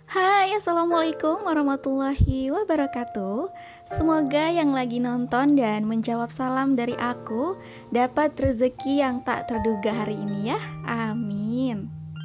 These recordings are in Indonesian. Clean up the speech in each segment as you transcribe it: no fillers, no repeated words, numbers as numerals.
Hai, Assalamualaikum warahmatullahi wabarakatuh. Semoga yang lagi nonton dan menjawab salam dari aku dapat rezeki yang tak terduga hari ini ya. Amin.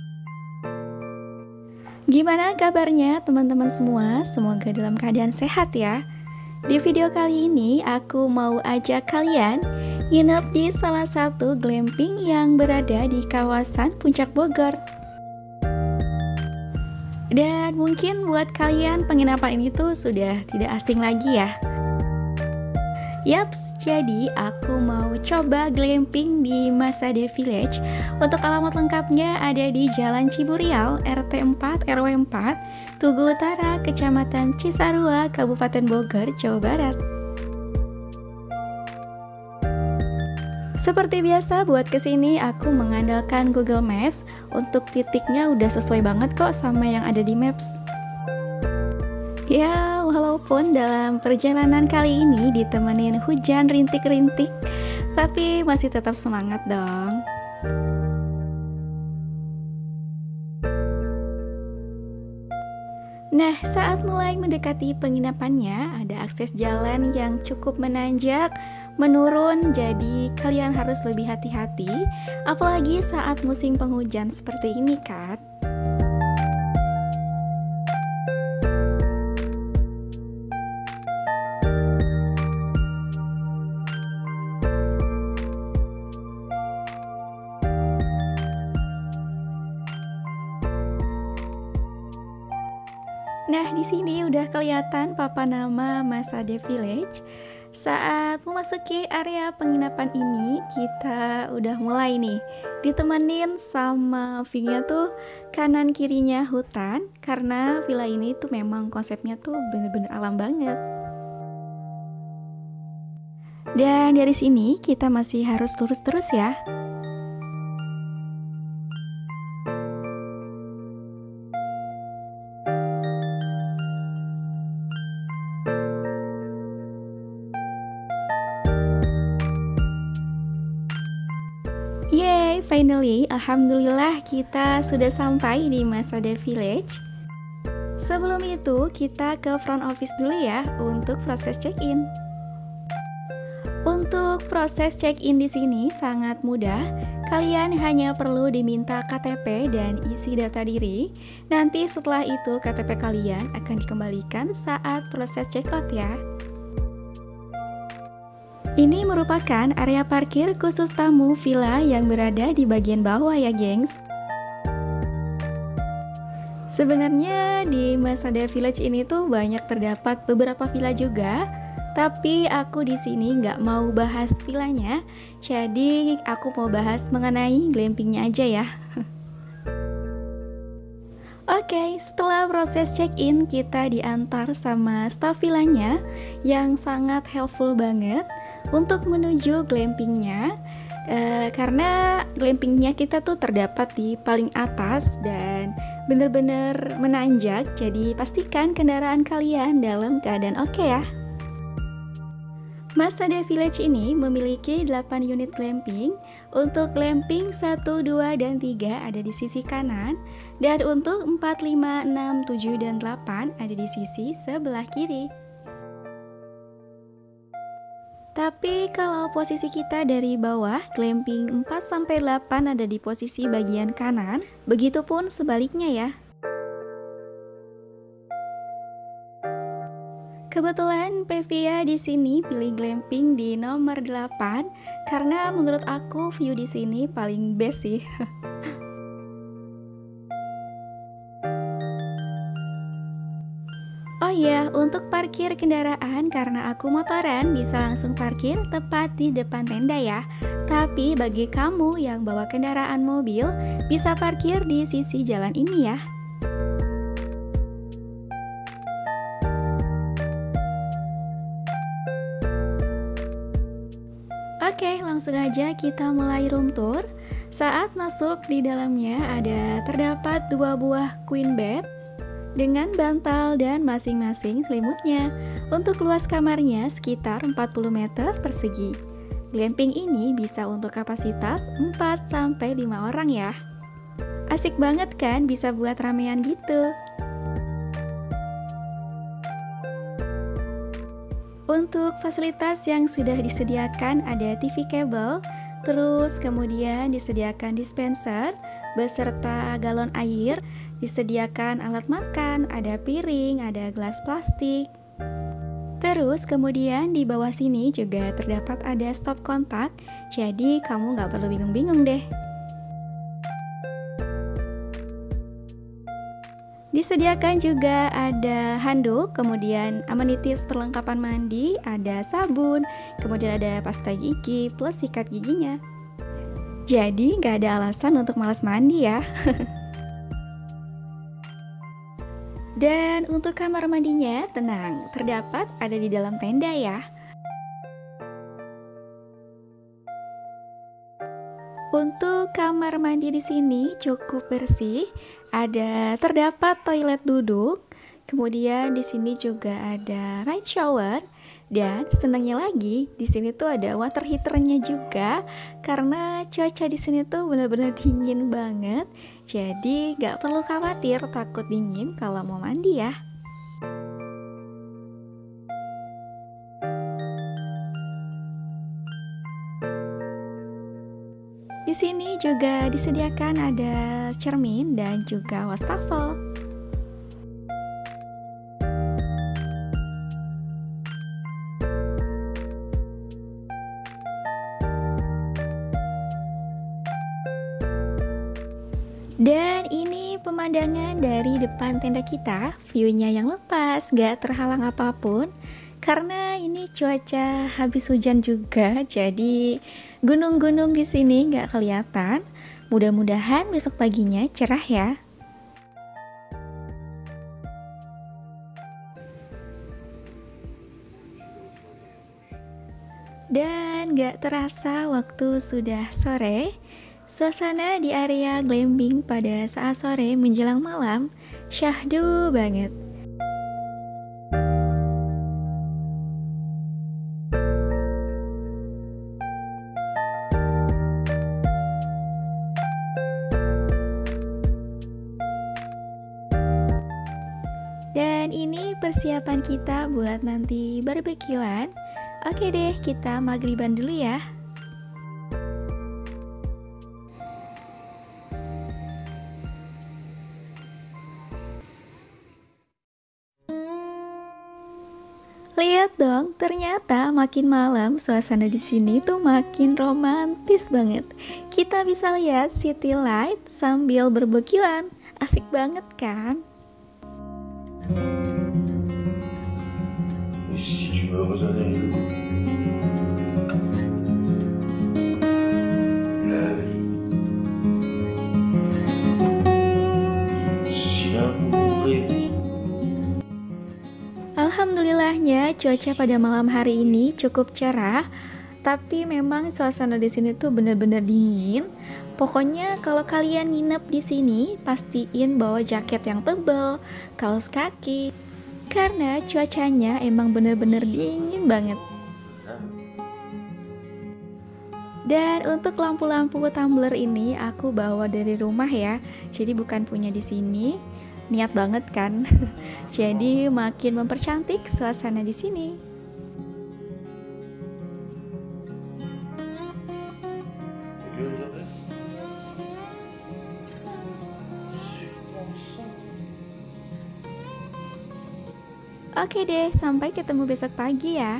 Gimana kabarnya teman-teman semua? Semoga dalam keadaan sehat ya. Di video kali ini aku mau ajak kalian nginep di salah satu glamping yang berada di kawasan Puncak Bogor. Dan mungkin buat kalian penginapan ini tuh sudah tidak asing lagi ya. Yaps, jadi aku mau coba glamping di Masada Village. Untuk alamat lengkapnya ada di Jalan Ciburial, RT 4 RW 4, Tugu Utara, Kecamatan Cisarua, Kabupaten Bogor, Jawa Barat. Seperti biasa buat kesini aku mengandalkan Google Maps. Untuk titiknya udah sesuai banget kok sama yang ada di Maps. Ya, walaupun dalam perjalanan kali ini ditemenin hujan rintik-rintik, tapi masih tetap semangat dong. Nah, saat mulai mendekati penginapannya, ada akses jalan yang cukup menanjak, menurun, jadi kalian harus lebih hati-hati, apalagi saat musim penghujan seperti ini kan. Nah, di sini udah kelihatan papan nama Masada Village. Saat memasuki area penginapan ini, kita udah mulai nih ditemenin sama view-nya tuh kanan kirinya hutan, karena villa ini tuh memang konsepnya tuh bener-bener alam banget. Dan dari sini kita masih harus lurus terus ya. Yeay, finally, alhamdulillah kita sudah sampai di Masada Village. Sebelum itu, kita ke front office dulu ya untuk proses check-in. Untuk proses check-in di sini sangat mudah. Kalian hanya perlu diminta KTP dan isi data diri. Nanti setelah itu KTP kalian akan dikembalikan saat proses check-out ya. Ini merupakan area parkir khusus tamu villa yang berada di bagian bawah ya, gengs. Sebenarnya di Masada Village ini tuh banyak terdapat beberapa villa juga, tapi aku di sini nggak mau bahas villanya, jadi aku mau bahas mengenai glampingnya aja ya. Oke, setelah proses check-in kita diantar sama staf villanya yang sangat helpful banget untuk menuju glampingnya, karena glampingnya kita tuh terdapat di paling atas dan bener-bener menanjak, jadi pastikan kendaraan kalian dalam keadaan oke ya. Masada Village ini memiliki 8 unit glamping. Untuk glamping 1, 2, dan 3 ada di sisi kanan, dan untuk 4, 5, 6, 7, dan 8 ada di sisi sebelah kiri. Tapi kalau posisi kita dari bawah, glamping 4-8 ada di posisi bagian kanan, begitupun sebaliknya ya. Kebetulan Pevia di sini pilih glamping di nomor 8 karena menurut aku view di sini paling best sih. Oh iya, untuk parkir kendaraan karena aku motoran bisa langsung parkir tepat di depan tenda ya. Tapi bagi kamu yang bawa kendaraan mobil bisa parkir di sisi jalan ini ya. Oke, langsung aja kita mulai room tour. Saat masuk di dalamnya terdapat 2 buah queen bed dengan bantal dan masing-masing selimutnya. Untuk luas kamarnya sekitar 40 meter persegi. Glamping ini bisa untuk kapasitas 4-5 orang ya. Asik banget kan bisa buat ramean gitu. Untuk fasilitas yang sudah disediakan ada TV kabel, terus kemudian disediakan dispenser beserta galon air, disediakan alat makan, ada piring, ada gelas plastik. Terus kemudian di bawah sini juga terdapat ada stop kontak, jadi kamu nggak perlu bingung-bingung deh. Disediakan juga ada handuk, kemudian amenities perlengkapan mandi, ada sabun, kemudian ada pasta gigi plus sikat giginya. Jadi nggak ada alasan untuk malas mandi ya. Dan untuk kamar mandinya, tenang, terdapat ada di dalam tenda ya. Untuk kamar mandi di sini cukup bersih, terdapat toilet duduk, kemudian di sini juga ada rain shower, dan senangnya lagi di sini tuh ada water heaternya juga, karena cuaca di sini tuh benar-benar dingin banget, jadi gak perlu khawatir takut dingin kalau mau mandi ya. Di sini juga disediakan ada cermin dan juga wastafel. Dan ini pemandangan dari depan tenda kita, view-nya yang lepas, gak terhalang apapun. Karena ini cuaca habis hujan juga, jadi gunung-gunung di sini nggak kelihatan. Mudah-mudahan besok paginya cerah ya. Dan nggak terasa waktu sudah sore. Suasana di area glamping pada saat sore menjelang malam syahdu banget. Dan ini persiapan kita buat nanti barbekyuan. Oke deh, kita maghriban dulu ya. Lihat dong, ternyata makin malam suasana di sini tuh makin romantis banget. Kita bisa lihat city light sambil barbekyuan. Asik banget kan? Si tu veux redonner la vie, si l'amour est Alhamdulillahnya cuaca pada malam hari ini cukup cerah, tapi memang suasana di sini tuh bener-bener dingin. Pokoknya kalau kalian nginep di sini, pastiin bawa jaket yang tebal, kaos kaki, karena cuacanya emang bener-bener dingin banget. Dan untuk lampu-lampu tumbler ini aku bawa dari rumah ya, jadi bukan punya di sini. Niat banget kan? Jadi makin mempercantik suasana di sini. Oke deh, sampai ketemu besok pagi ya.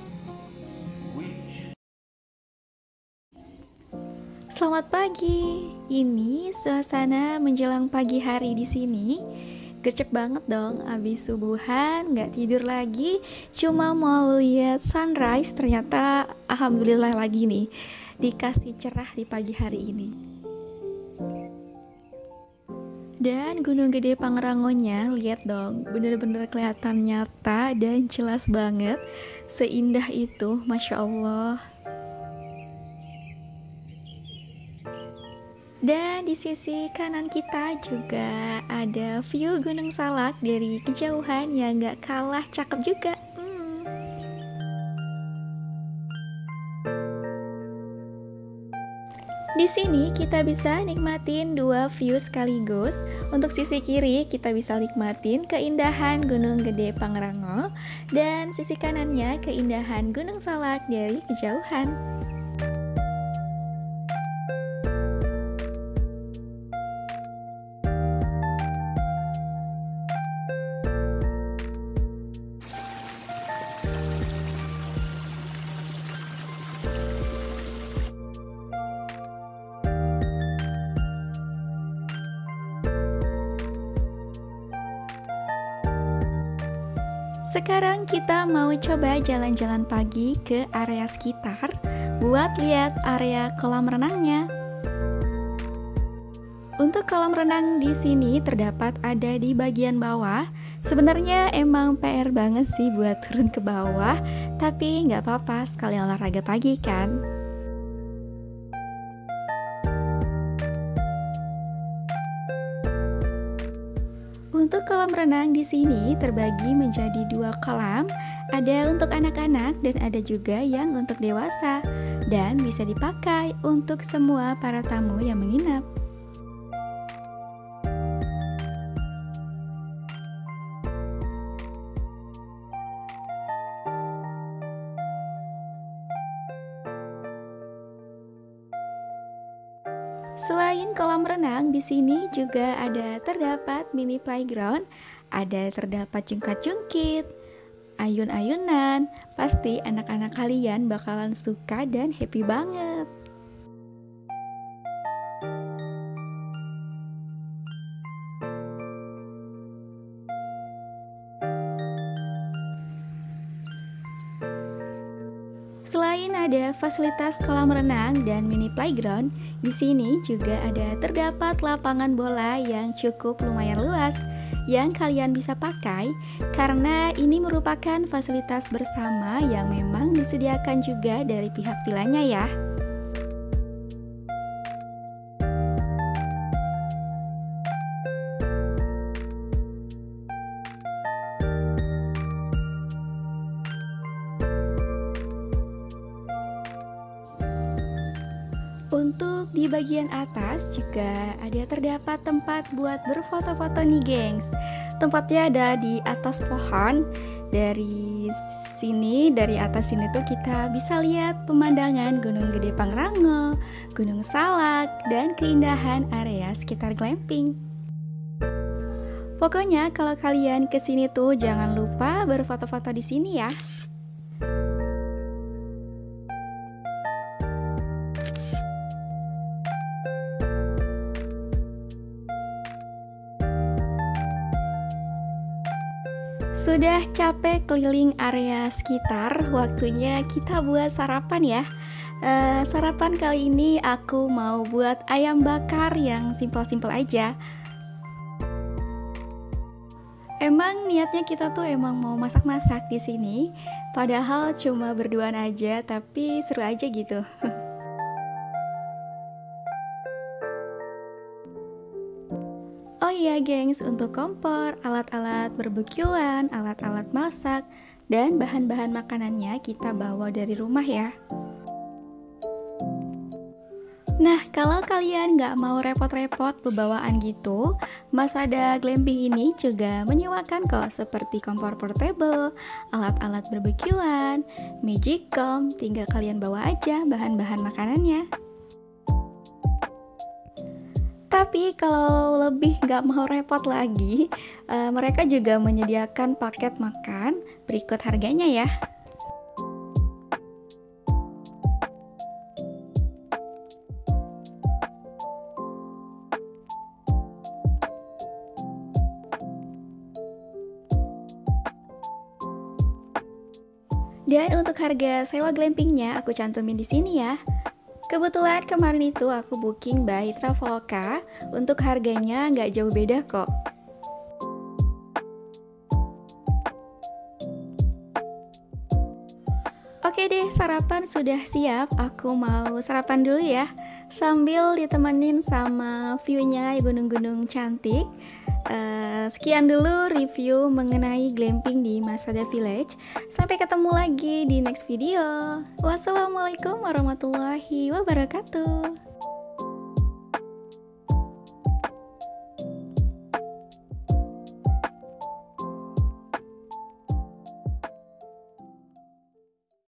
Selamat pagi. Ini suasana menjelang pagi hari di sini. Gercep banget dong, abis subuhan nggak tidur lagi, cuma mau lihat sunrise. Ternyata alhamdulillah lagi nih dikasih cerah di pagi hari ini. Dan Gunung Gede Pangrangonya, lihat dong, bener-bener kelihatan nyata dan jelas banget. Seindah itu, Masya Allah. Dan di sisi kanan kita juga ada view Gunung Salak dari kejauhan yang gak kalah cakep juga. Di sini kita bisa nikmatin dua view sekaligus. Untuk sisi kiri kita bisa nikmatin keindahan Gunung Gede Pangrango, dan sisi kanannya keindahan Gunung Salak dari kejauhan. Sekarang kita mau coba jalan-jalan pagi ke area sekitar buat lihat area kolam renangnya. Untuk kolam renang di sini terdapat ada di bagian bawah. Sebenarnya emang PR banget sih buat turun ke bawah, tapi nggak apa-apa, sekali olahraga pagi kan. Untuk kolam renang di sini terbagi menjadi dua kolam, ada untuk anak-anak dan ada juga yang untuk dewasa, dan bisa dipakai untuk semua para tamu yang menginap. Selain kolam renang, di sini juga ada terdapat mini playground, ada terdapat jungkat-jungkit, ayun-ayunan. Pasti anak-anak kalian bakalan suka dan happy banget. Selain ada fasilitas kolam renang dan mini playground, di sini juga ada terdapat lapangan bola yang cukup lumayan luas yang kalian bisa pakai karena ini merupakan fasilitas bersama yang memang disediakan juga dari pihak vilanya ya. Untuk di bagian atas juga ada terdapat tempat buat berfoto-foto nih gengs. Tempatnya ada di atas pohon. Dari sini, dari atas sini tuh kita bisa lihat pemandangan Gunung Gede Pangrango, Gunung Salak, dan keindahan area sekitar glamping. Pokoknya kalau kalian kesini tuh jangan lupa berfoto-foto di sini ya. Sudah capek keliling area sekitar, waktunya kita buat sarapan ya. Sarapan kali ini aku mau buat ayam bakar yang simpel-simpel aja. Emang niatnya kita tuh emang mau masak-masak di sini, padahal cuma berduaan aja, tapi seru aja gitu. Oh iya gengs, untuk kompor, alat-alat barbekyuan, alat-alat masak, dan bahan-bahan makanannya kita bawa dari rumah ya. Nah, kalau kalian nggak mau repot-repot bebawaan gitu, Masada Glamping ini juga menyewakan kok seperti kompor portable, alat-alat barbekyuan, magicom, tinggal kalian bawa aja bahan-bahan makanannya. Tapi kalau lebih nggak mau repot lagi, mereka juga menyediakan paket makan, berikut harganya ya. Dan untuk harga sewa glampingnya aku cantumin di sini ya. Kebetulan kemarin itu aku booking by Traveloka, untuk harganya nggak jauh beda kok. Oke deh, sarapan sudah siap, aku mau sarapan dulu ya, sambil ditemenin sama view-nya gunung-gunung cantik. Sekian dulu review mengenai glamping di Masada Village. Sampai ketemu lagi di next video. Wassalamualaikum warahmatullahi wabarakatuh.